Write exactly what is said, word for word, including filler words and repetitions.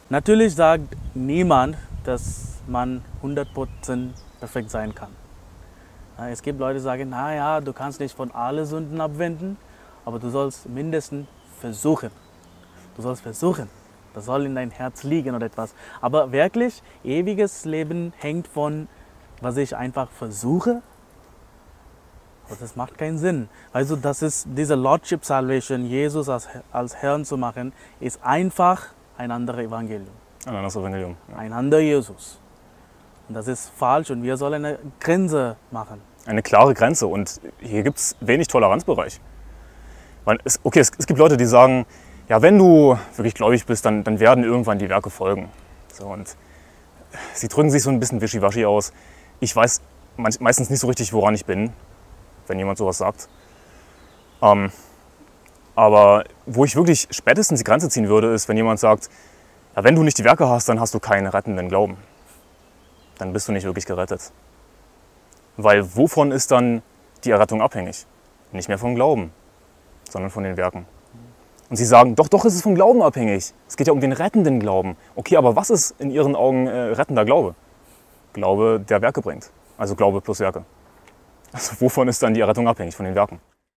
Natürlich sagt niemand, dass man hundert Prozent perfekt sein kann. Es gibt Leute, die sagen, naja, du kannst nicht von allen Sünden abwenden, aber du sollst mindestens versuchen. Du sollst versuchen. Das soll in dein Herz liegen oder etwas. Aber wirklich, ewiges Leben hängt von, was ich einfach versuche. Aber das macht keinen Sinn. Also das ist diese Lordship Salvation, Jesus als, als Herrn zu machen, ist einfach ein anderes Evangelium. Ein anderes Evangelium. Ja. Ein anderer Jesus. Und das ist falsch und wir sollen eine Grenze machen. Eine klare Grenze und hier gibt es wenig Toleranzbereich. Man, es, okay, es, es gibt Leute, die sagen, ja, wenn du wirklich gläubig bist, dann, dann werden irgendwann die Werke folgen. So, und sie drücken sich so ein bisschen wischiwaschi aus. Ich weiß meistens nicht so richtig, woran ich bin, wenn jemand sowas sagt. Ähm, aber wo ich wirklich spätestens die Grenze ziehen würde, ist, wenn jemand sagt, ja, wenn du nicht die Werke hast, dann hast du keinen rettenden Glauben. Dann bist du nicht wirklich gerettet. Weil wovon ist dann die Errettung abhängig? Nicht mehr vom Glauben, sondern von den Werken. Und sie sagen, doch, doch, es ist vom Glauben abhängig. Es geht ja um den rettenden Glauben. Okay, aber was ist in ihren Augen äh, rettender Glaube? Glaube, der Werke bringt. Also Glaube plus Werke. Also wovon ist dann die Errettung abhängig? Von den Werken.